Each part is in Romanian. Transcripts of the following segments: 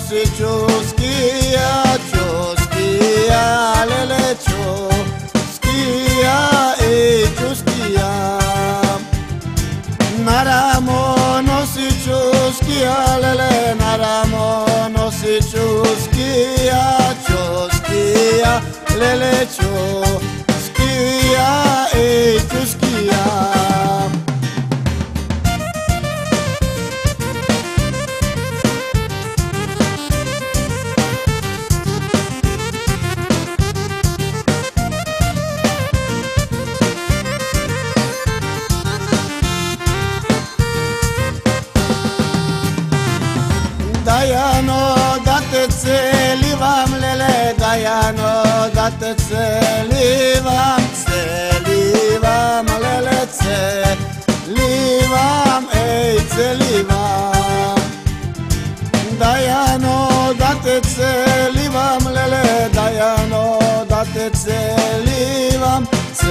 nosi čuskia, lele čuskia i čuskia. Naramo nosi čuskia, lele, naramo nosi čuskia, lele čuskia i čuskia. Dajano da te celivam, lele, Dajano da te celivam, lele, celivam, ej, celivam. Dajano da te celivam, lele, Dajano da te celivam,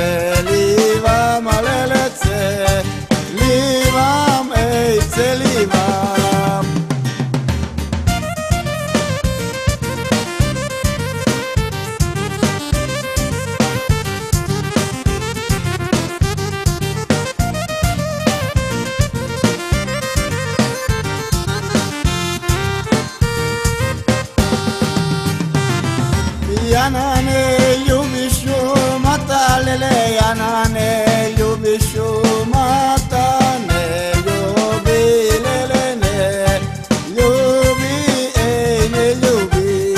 lele, celivam, ej, celivam. Jana ne ljubiš mata, lele, Jana ne ljubiš mata, ne ljubi, lele, ne ljubi, ej, ne ljubi.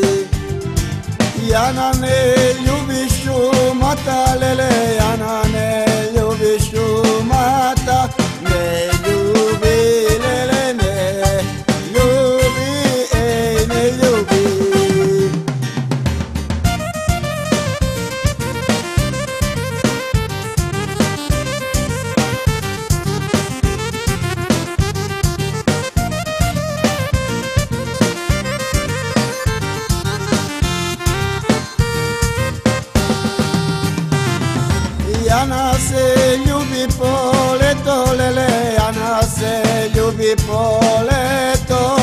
Jana ne ljubiš mata, lele, Jana ne ljubiš mata, ne ljubi, lele, ne ljubi, ej, ne ljubi. Jana se ljubi po leto, lele, Jana se ljubi po leto,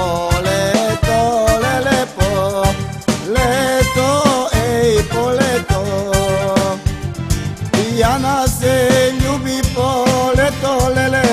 lele, po leto, ej, po leto. Jana se ljubi po leto, lele,